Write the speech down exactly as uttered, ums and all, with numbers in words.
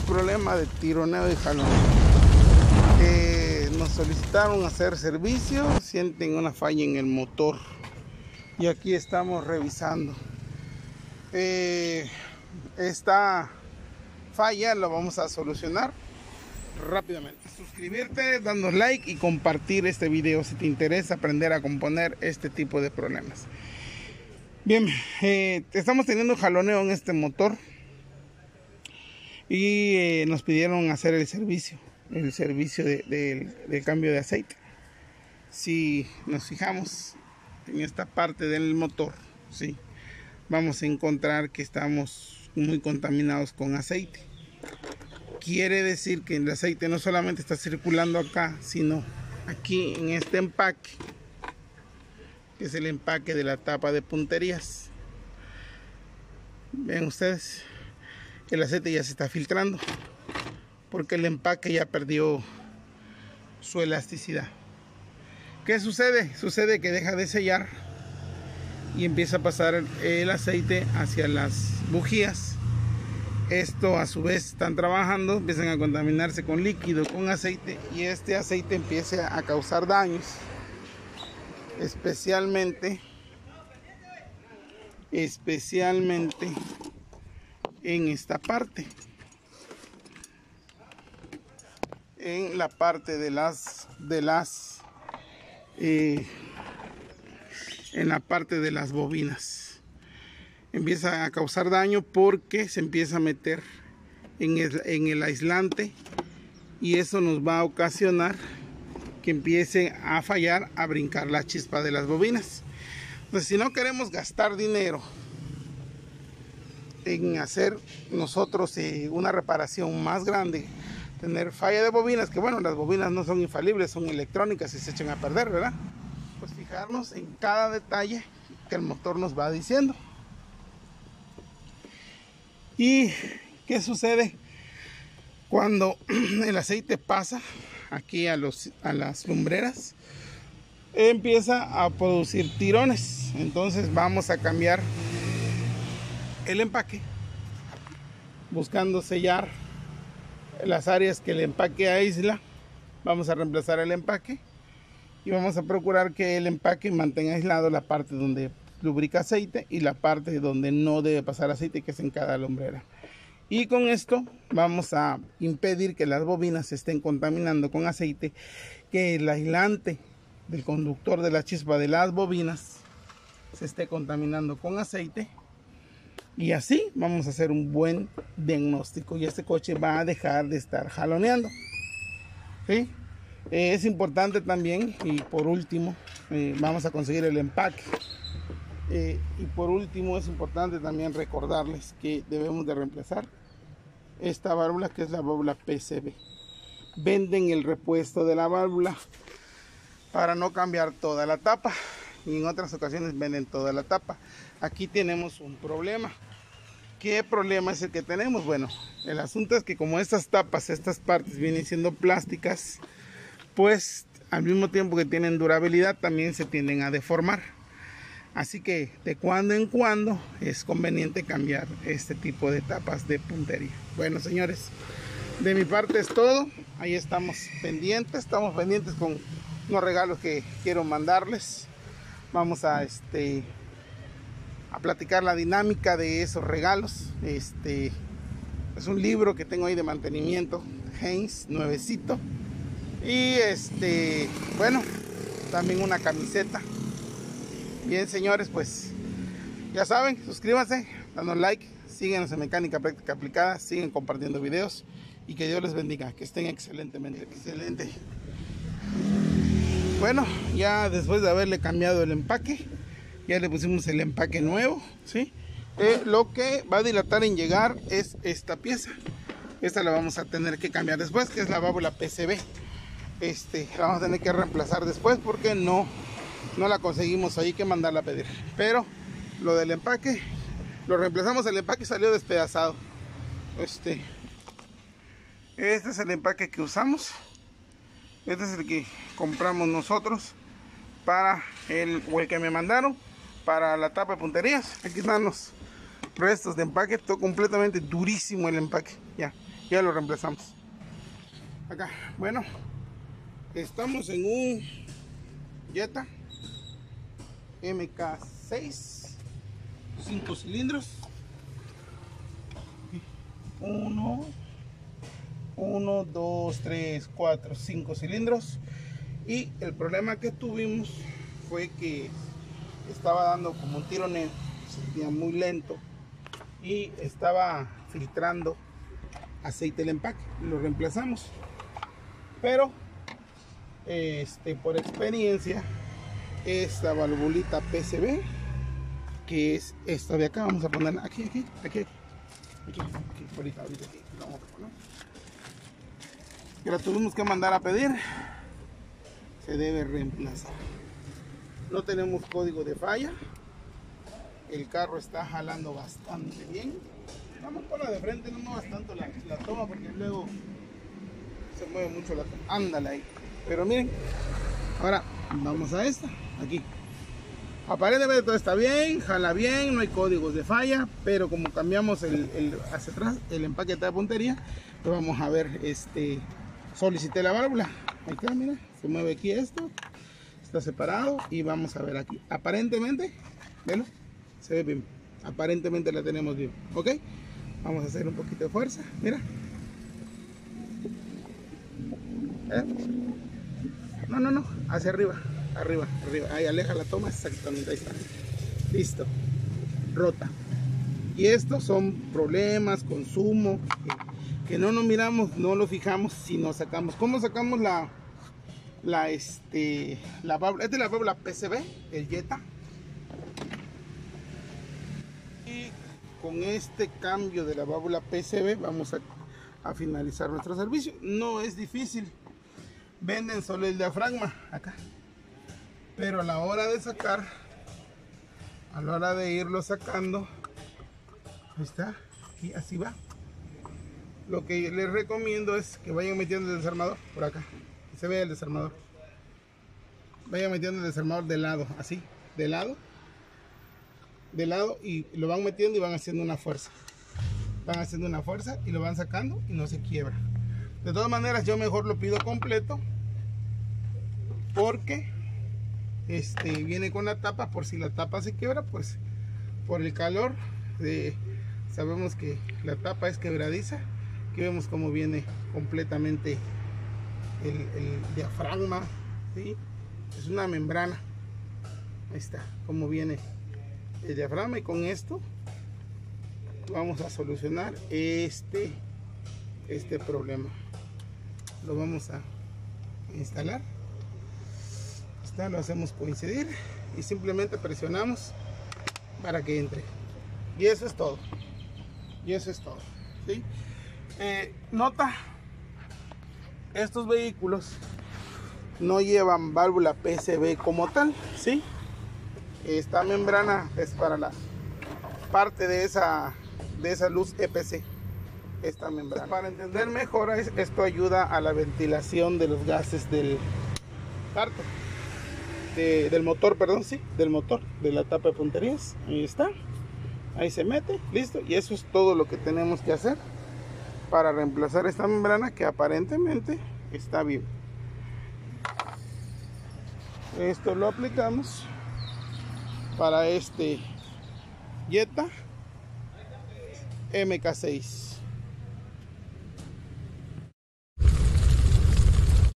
problema de tironeo y jalón. Eh, nos solicitaron hacer servicio, sienten una falla en el motor y aquí estamos revisando. Eh, esta falla la vamos a solucionar rápidamente. Suscribirte, dando like y compartir este video si te interesa aprender a componer este tipo de problemas. Bien, eh, estamos teniendo jaloneo en este motor y eh, nos pidieron hacer el servicio, el servicio de, de, de cambio de aceite. Si nos fijamos en esta parte del motor, sí, vamos a encontrar que estamos muy contaminados con aceite. Quiere decir que el aceite no solamente está circulando acá, sino aquí en este empaque, que es el empaque de la tapa de punterías. Ven ustedes, el aceite ya se está filtrando porque el empaque ya perdió su elasticidad. ¿Qué sucede? Sucede que deja de sellar y empieza a pasar el aceite hacia las bujías. Esto a su vez están trabajando, empiezan a contaminarse con líquido, con aceite, y este aceite empieza a causar daños, especialmente especialmente en esta parte, en la parte de las de las eh, en la parte de las bobinas. Empieza a causar daño porque se empieza a meter en el, en el aislante, y eso nos va a ocasionar que empiece a fallar, a brincar la chispa de las bobinas. Entonces, si no queremos gastar dinero en hacer nosotros eh, una reparación más grande, tener falla de bobinas, que bueno, las bobinas no son infalibles, son electrónicas y se echan a perder, ¿verdad? Pues fijarnos en cada detalle que el motor nos va diciendo. ¿Y qué sucede cuando el aceite pasa aquí a, los, a las lumbreras? Empieza a producir tirones. Entonces vamos a cambiar el empaque, buscando sellar las áreas que el empaque aísla. Vamos a reemplazar el empaque y vamos a procurar que el empaque mantenga aislado la parte donde lubrica aceite y la parte donde no debe pasar aceite, que es en cada lumbrera. Y con esto vamos a impedir que las bobinas se estén contaminando con aceite, que el aislante del conductor de la chispa de las bobinas se esté contaminando con aceite, y así vamos a hacer un buen diagnóstico y este coche va a dejar de estar jaloneando. ¿Sí? Eh, es importante también, y por último eh, vamos a conseguir el empaque. Eh, y por último es importante también recordarles que debemos de reemplazar esta válvula, que es la válvula P C B. Venden el repuesto de la válvula para no cambiar toda la tapa, y en otras ocasiones venden toda la tapa. Aquí tenemos un problema. ¿Qué problema es el que tenemos? Bueno, el asunto es que como estas tapas, estas partes vienen siendo plásticas, pues al mismo tiempo que tienen durabilidad, también se tienden a deformar. Así que de cuando en cuando es conveniente cambiar este tipo de tapas de puntería. Bueno, señores, de mi parte es todo. Ahí estamos pendientes, estamos pendientes con unos regalos que quiero mandarles. Vamos a este a platicar la dinámica de esos regalos. Este es un libro que tengo ahí de mantenimiento, Heinz, nuevecito. Y este, bueno, también una camiseta. Bien, señores, pues ya saben, suscríbanse, dando like, síguenos en Mecánica Práctica Aplicada, siguen compartiendo videos y que Dios les bendiga, que estén excelentemente, excelente. Bueno, ya después de haberle cambiado el empaque, ya le pusimos el empaque nuevo, ¿sí? Eh, lo que va a dilatar en llegar es esta pieza. Esta la vamos a tener que cambiar después, que es la válvula P C B. Este, la vamos a tener que reemplazar después porque no... no la conseguimos, ahí que mandarla a pedir. Pero lo del empaque lo reemplazamos, el empaque salió despedazado. Este este es el empaque que usamos, este es el que compramos nosotros para el, o el que me mandaron para la tapa de punterías. Aquí están los restos de empaque, todo completamente durísimo el empaque. Ya, ya lo reemplazamos. Acá, bueno, estamos en un Jetta M K seis, cinco cilindros. Uno, uno, dos, tres, cuatro, cinco cilindros. Y el problema que tuvimos fue que estaba dando como un tironeo, se sentía muy lento y estaba filtrando aceite del empaque. Lo reemplazamos, pero este, por experiencia, esta valvulita P C B, que es esta de acá, vamos a ponerla aquí, aquí, aquí, aquí, aquí, aquí, ahorita, ahorita, aquí, la vamos a poner. Que la tuvimos que mandar a pedir, se debe reemplazar. No tenemos código de falla, el carro está jalando bastante bien. Vamos por la de frente, no muevas tanto la, la toma porque luego se mueve mucho la toma. Ándale ahí. Pero miren, ahora vamos a esta, aquí. Aparentemente todo está bien, jala bien, no hay códigos de falla, pero como cambiamos el, el hacia atrás, el empaque de puntería, pues vamos a ver, este, solicité la válvula. Ahí está, mira, se mueve aquí esto, está separado y vamos a ver aquí. Aparentemente, ¿velo? Se ve bien, aparentemente la tenemos bien, ¿ok? Vamos a hacer un poquito de fuerza, mira. ¿Eh? No, no, no, hacia arriba, arriba, arriba. Ahí aleja la toma, exactamente, ahí está. Listo, rota. Y estos son problemas, consumo, que, que no nos miramos, no lo fijamos si nos sacamos. ¿Cómo sacamos la, la, este, la válvula? Esta es la válvula P C B, el Jetta. Y con este cambio de la válvula P C B vamos a, a finalizar nuestro servicio. No es difícil. Venden solo el diafragma acá, pero a la hora de sacar, a la hora de irlo sacando, ahí está, y así va. Lo que les recomiendo es que vayan metiendo el desarmador por acá, que se vea el desarmador. Vayan metiendo el desarmador de lado, así, de lado, de lado, y lo van metiendo y van haciendo una fuerza. Van haciendo una fuerza y lo van sacando y no se quiebra. De todas maneras, yo mejor lo pido completo porque este viene con la tapa, por si la tapa se quiebra, pues por el calor de, sabemos que la tapa es quebradiza. Aquí vemos cómo viene completamente el, el diafragma, ¿sí? Es una membrana. Ahí está cómo viene el diafragma, y con esto vamos a solucionar este este problema. Lo vamos a instalar. Está, lo hacemos coincidir y simplemente presionamos para que entre. Y eso es todo. Y eso es todo, ¿sí? Eh, nota, estos vehículos no llevan válvula P C B como tal, ¿sí? Esta membrana es para la parte de esa, de esa luz E P C. Esta membrana, para entender mejor, esto ayuda a la ventilación de los gases del carro, de, del motor, perdón, sí, del motor, de la tapa de punterías. Ahí está, ahí se mete, listo. Y eso es todo lo que tenemos que hacer para reemplazar esta membrana, que aparentemente está bien. Esto lo aplicamos para este Jetta M K seis.